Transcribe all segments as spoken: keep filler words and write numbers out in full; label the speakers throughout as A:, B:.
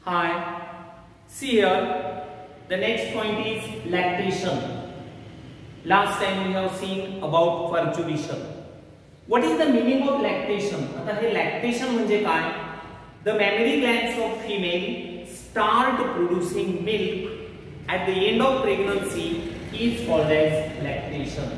A: Hi. See here, the next point is lactation. Last time we have seen about parturition. What is the meaning of lactation? आता हे lactation म्हणजे काय? The mammary glands of female start producing milk at the end of pregnancy is called as lactation.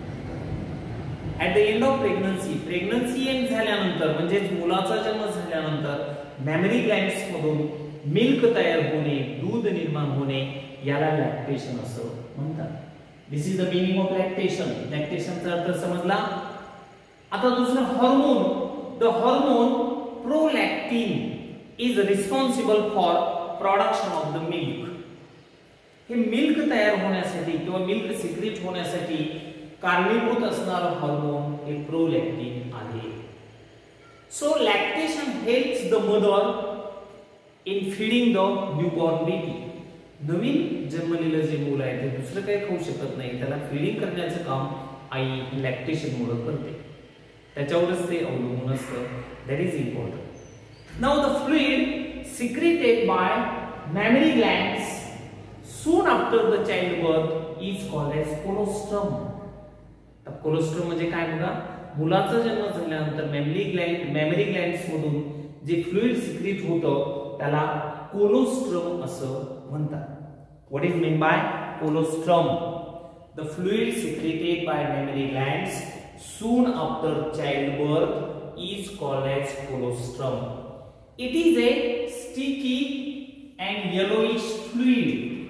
A: At the end of pregnancy, pregnancy end झाल्यानंतर म्हणजे मुलाचा जन्म झाल्यानंतर mammary glands मधून मिल्क तयार होणे, दूध निर्माण होणे याला लॅक्टेशन असं म्हणतात. This is the meaning of lactation. लॅक्टेशनचा अर्थ समजला. आता दुसरं hormone. The hormone prolactin is responsible for production of the milk. हे मिल्क तयार होण्यासाठी किंवा मिल्क सिक्रेट होण्यासाठी कारणीभूत असणारं हार्मोन हे प्रोलॅक्टिन आहे. So lactation helps the mother in feeding the newborn baby. नवीन जन्मलेलं जे मूल आहे ते दुसरं काही खाऊ शकत नाही, त्याला फीडिंग करण्याचं काम आई लॅक्टेशन मुळे करते, त्याच्यावरच ते अवलंबून असतं. That is important. Now the fluid secreted by mammary glands soon after the childbirth is called as colostrum. तर कोलोस्ट्रम म्हणजे काय बघा, मुलाचा जन्म झाल्यानंतर mammary gland mammary glands मधून जे फ्लुइड सिक्रेट होतं त्याला कोलोस्ट्रम असं म्हणतात. What is mean by colostrum? The fluid secreted by mammary glands soon after childbirth is called as colostrum. It is a sticky and yellowish fluid.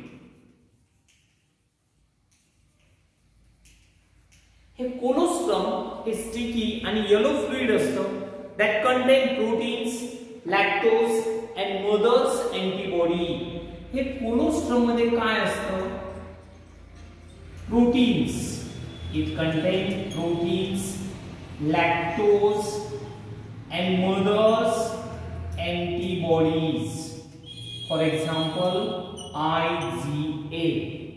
A: हे colostrum हे sticky आणि yellow fluid असतं that contain proteins, lactose and mother's antibody. हे colostrum मध्ये काय असतं? Proteins. It contain proteins, lactose and mother's antibodies. For example, I G A.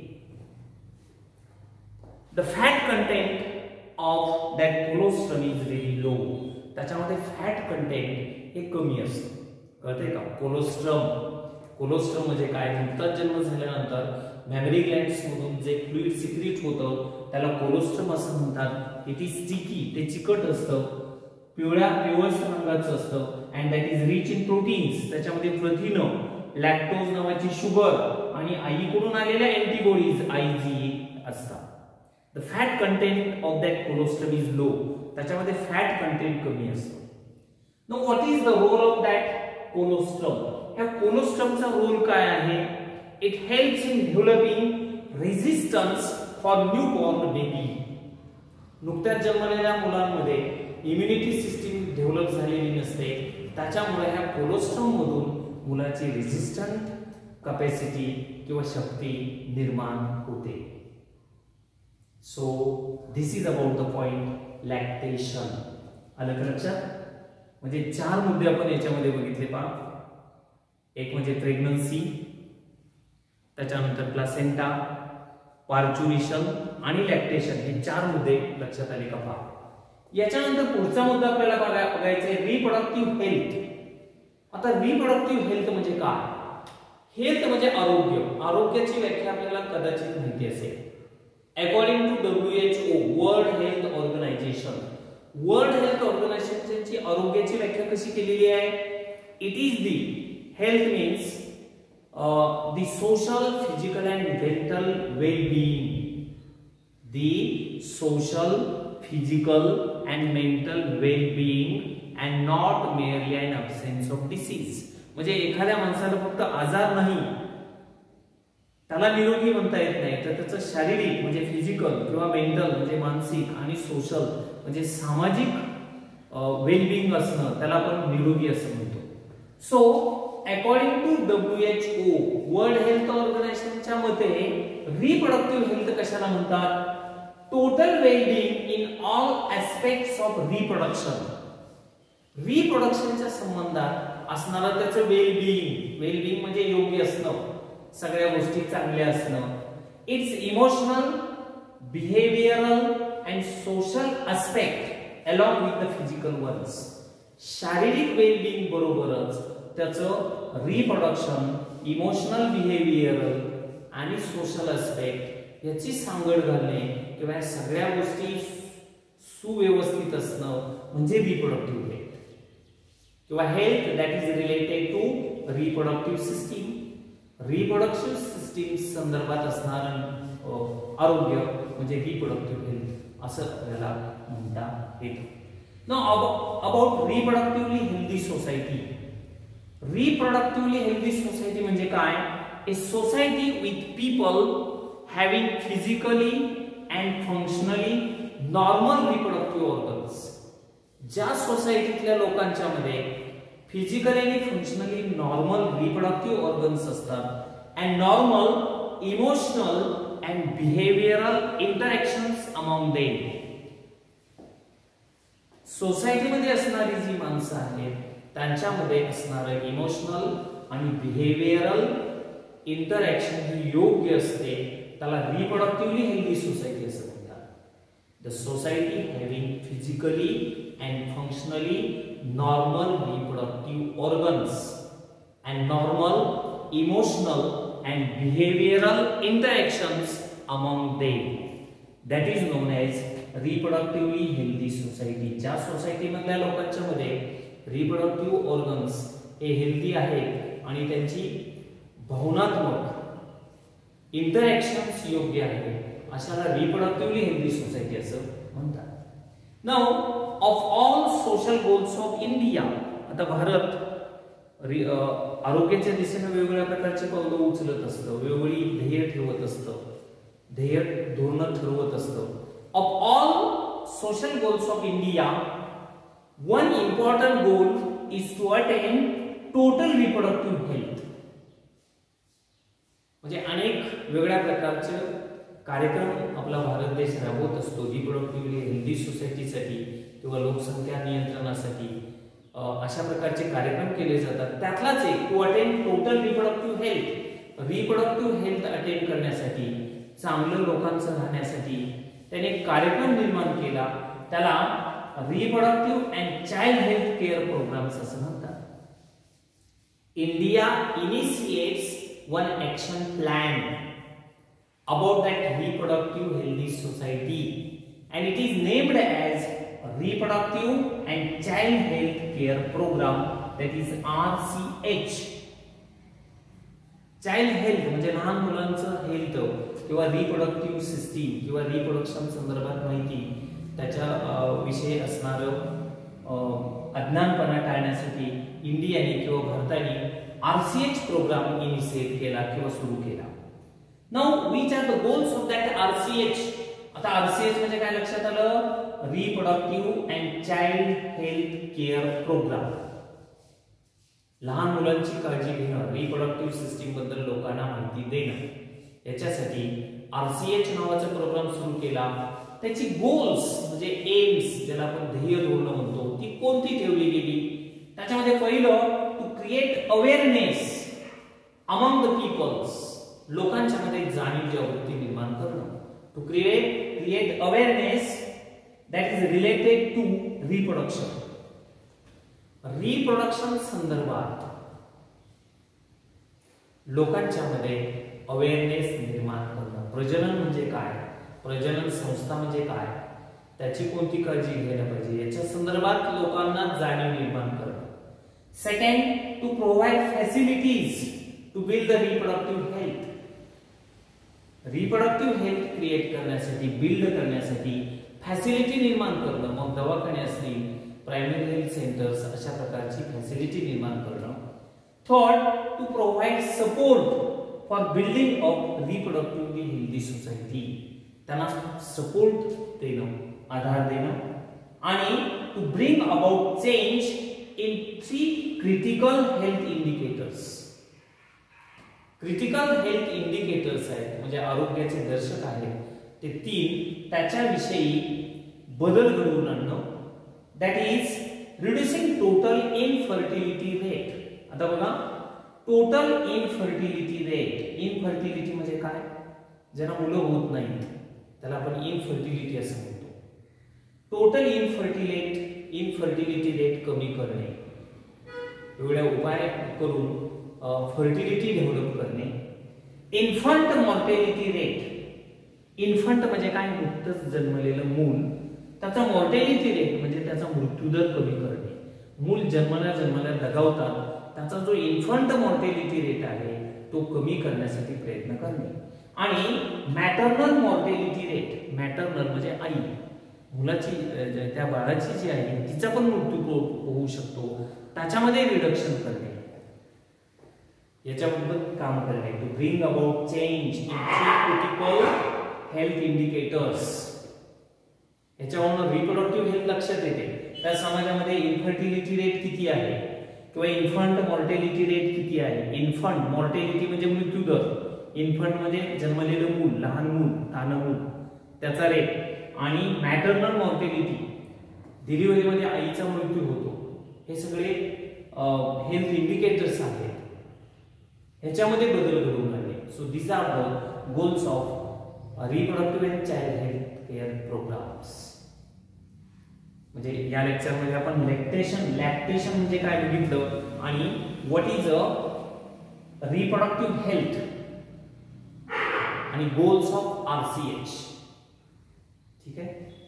A: The fat content of that colostrum is very low. त्याच्यामध्ये fat content हे कमी असतं. कळतंय का? कोलोस्ट्रम. कोलोस्ट्रम म्हणजे काय? नुकताच जन्म झाल्यानंतर मॅमरी ग्लँड्स मधून जे फ्लुइड सिक्रेट होतं त्याला कोलोस्ट्रम असं म्हणतात. इट इज स्टिकी, ते चिकट असतं, पिवळ्या पिवळसर रंगाचं असतं and that is rich in proteins. त्याच्यामध्ये प्रथिनं, लॅक्टोज नावाची शुगर आणि आईकडून आलेल्या अँटीबॉडीज आयजी असतात. The fat content of that colostrum is low. त्याच्यामध्ये फॅट कंटेंट कमी असतं. Now what is the role of that colostrum? ह्या कोलोस्ट्रमचा रोल काय आहे? It helps in developing resistance for newborn baby. नुकत्याच जन्मलेल्या मुलांमध्ये इम्युनिटी सिस्टीम डेव्हलप झालेली नसते, त्याच्यामुळे ह्या कोलोस्ट्रम मधून मुलाची रेझिस्टंट कॅपॅसिटी किंवा शक्ती निर्माण होते. So this is about the point lactation. आलं का लक्षात? म्हणजे चार मुद्दे आपण याच्यामध्ये बघितले पहा. एक म्हणजे प्रेग्नन्सी, त्याच्यानंतर प्लासेंटा, पार्च्युरिशन आणि लॅक्टेशन. हे चार मुद्दे लक्षात आले का पहा. याच्यानंतर पुढचा मुद्दा आपल्याला बघायचा आहे रिप्रोडक्टिव्ह हेल्थ. आता रिप्रोडक्टिव्ह हेल्थ म्हणजे काय? हेल्थ म्हणजे आरोग्य. आरोग्याची व्याख्या आपल्याला कदाचित माहिती असेल. According to W H O world health organisation, world health ऑर्गनायझेशनची आरोग्याची व्याख्या कशी केलेली आहे? It is the health means the social, physical and mental well being. The social, physical and mental well being and not merely an absence of disease. म्हणजे एखाद्या माणसाला फक्त आजार नाही, त्याला निरोगी म्हणता येत नाही, तर त्याचं शारीरिक म्हणजे फिजिकल किंवा मेंटल म्हणजे मानसिक आणि सोशल म्हणजे सामाजिक वेलबिंग असणं त्याला आपण निरोगी असं म्हणतो. So according to W H O world health ऑर्गनायझेशनच्या मते रिप्रोडक्टिव्ह हेल्थ कशाला म्हणतात? Total wellbeing in all aspects of reproduction. रिप्रोडक्शनच्या संबंधात असणारं त्याचं वेलबिंग. वेलबिंग म्हणजे योग्य असणं, सगळ्या गोष्टी चांगल्या असणं. It's emotional, behavioural and social aspect along with the physical ones. शारीरिक वेलबिंग बरोबरच त्याचं रिप्रोडक्शन, इमोशनल, बिहेवियरल आणि सोशल ॲस्पेक्ट याची सांगड घालणे किंवा या सगळ्या गोष्टी सुव्यवस्थित असणं म्हणजे रिप्रोडक्टिव्ह हेल्थ किंवा health that is related to reproductive system. Reproductive system संदर्भात असणारं आरोग्य म्हणजे रिप्रोडक्टिव्ह हेल्थ असं आपल्याला म्हणता येतं. Now about reproductively healthy society. Reproductively healthy society म्हणजे काय? A society with people having physically and functionally normal reproductive organs. ज्या सोसायटीतल्या लोकांच्या मध्ये फिजिकली आणि फंक्शनली नॉर्मल रिप्रोडक्टिव्ह ऑर्गन्स असतात and normal emotional and behavioural interactions among them. सोसायटीमध्ये असणारी जी माणसं आहेत त्यांच्यामध्ये असणारं इमोशनल आणि बिहेवियरल इंटरॅक्शन ही योग्य असते, त्याला रिप्रोडक्टिव्हली हेल्दी सोसायटी असं म्हणतात. The society having physically and functionally normal reproductive organs and normal emotional and behavioural interactions among them that is known as reproductively healthy society. ज्या सोसायटीमधल्या लोकांच्या मध्ये रिप्रोडक्टिव्ह ऑर्गन्स हे हेल्दी आहेत आणि त्यांची भावनात्मक इंटरॅक्शन्स योग्य आहेत अशाला रिप्रोडक्टिव्हली हेल्दी सोसायटी असं म्हणतात. Now of all social goals of India. आता भारत आरोग्याच्या दिशेने वेगवेगळ्या प्रकारचे पावलं उचलत असतं, वेगवेगळी ध्येय ठेवत असतं, ध्येय धोरणं ठरवत असतं. Of all social goals of India, one important goal is to attain total reproductive health. म्हणजे अनेक वेगळ्या प्रकारचे कार्यक्रम आपला भारत देश राबवत असतो रिप्रोडक्टिव्हली हेल्दी सोसायटीसाठी किंवा लोकसंख्या नियंत्रणासाठी. अशा प्रकारचे कार्यक्रम केले जातात. त्यातलाच एक to attain total reproductive health. Reproductive health attain करण्यासाठी, चांगलं लोकांचं राहण्यासाठी त्याने एक कार्यक्रम निर्माण केला, त्याला reproductive and child health care programmes असं म्हणतात. India initiates one action plan about that reproductive healthy society and it is named as reproductive and child health care programme that is R C H. Child health म्हणजे लहान मुलांचं health किंवा reproductive system किंवा reproduction संदर्भात माहिती त्याच्या विषयी असणारं अज्ञानपणा टाळण्यासाठी इंडियाने किंवा भारताने आरसीएच प्रोग्राम इनिशिएट केला किंवा सुरू केला. Now which are the goals of that RCH. आता आरसीएच म्हणजे काय लक्षात आलं? Reproductive and child health care programme. लहान मुलांची काळजी घेणं, रिप्रोडक्टिव्ह सिस्टीम बद्दल लोकांना माहिती देणं, याच्यासाठी आरसीएच नावाचा प्रोग्राम सुरू केला. त्याची गोल्स म्हणजे एम्स ज्याला आपण ध्येय धोरणं म्हणतो ती कोणती ठेवली गेली? त्याच्यामध्ये पहिलं to create awareness among the peoples. लोकांच्या मध्ये जाणीव जागृती निर्माण करणं. To create create awareness that is related to reproduction. Reproduction संदर्भात लोकांच्या मध्ये अवेअरनेस निर्माण करणं. प्रजनन म्हणजे काय, प्रजनन संस्था म्हणजे काय, त्याची कोणती काळजी घ्यायला पाहिजे याच्या संदर्भात लोकांना जाणीव निर्माण करणं. Second, to provide facilities to build the reproductive health. Reproductive health create करण्यासाठी, बिल्ड करण्यासाठी फॅसिलिटी निर्माण करणं. मग दवाखाने असतील, प्रायमरी हेल्थ सेंटर्स, अशा प्रकारची फॅसिलिटी निर्माण करणं. Third, to provide support for building of reproductively healthy society. त्यांना सपोर्ट देणं, आधार देणं. आणि to bring about change in three critical health indicators. Critical health indicators आहेत म्हणजे आरोग्याचे दर्शक आहेत ते तीन, त्याच्याविषयी बदल घडवून आणणं. That is reducing total infertility rate. आता बघा, टोटल इनफर्टिलिटी रेट. इनफर्टिलिटी म्हणजे काय? ज्यांना मुलं होत नाहीत त्याला आपण इनफर्टिलिटी असं म्हणतो. टोटल इनफर्टिलेट इनफर्टिलिटी रेट कमी करणे वेगवेगळे उपाय करून फर्टिलिटी डेव्हलप करणे. इन्फंट मॉर्टेलिटी रेट, इन्फंट म्हणजे काय, नुकतंच जन्मलेलं मूल, त्याचा मॉर्टेलिटी रेट म्हणजे त्याचा मृत्यूदर कमी करणे. मूल जन्मल्या जन्मल्या दगावतात, त्याचा जो इन्फंट मॉर्टेलिटी रेट आहे तो कमी करण्यासाठी प्रयत्न करणे. आणि मॅटर्नल मॉर्टेलिटी रेट, मॅटर्नल म्हणजे आई, मुलाची त्या बाळाची जी आहे तिचा पण मृत्यू होऊ शकतो, त्याच्यामध्ये रिडक्शन करणे, याच्याबद्दल काम करणे. To bring about change in critical health indicators. याच्यावरून रिप्रोडक्टिव्ह हेल्थ लक्षात येते. त्या समाजामध्ये इन्फर्टिलिटी रेट किती आहे किंवा इन्फंट मॉर्टेलिटी रेट किती आहे. इन्फंट मॉर्टेलिटी म्हणजे मृत्यूदर, इन्फंट म्हणजे जन्मलेलं मूल, लहान मूल, तानं मूल, त्याचा रेट. आणि मॅटर्नल मॉर्टेलिटी, डिलिव्हरीमध्ये आईचा मृत्यू होतो. हे सगळे हेल्थ इंडिकेटर्स आहेत, ह्याच्यामध्ये बदल घडवून आणणे. So these are the goals of reproductive and child health care programmes. म्हणजे या लेक्चरमध्ये आपण लॅक्टेशन, लॅक्टेशन म्हणजे काय बघितलं आणि what is a reproductive health आणि गोल्स ऑफ आरसीएच. ठीक आहे.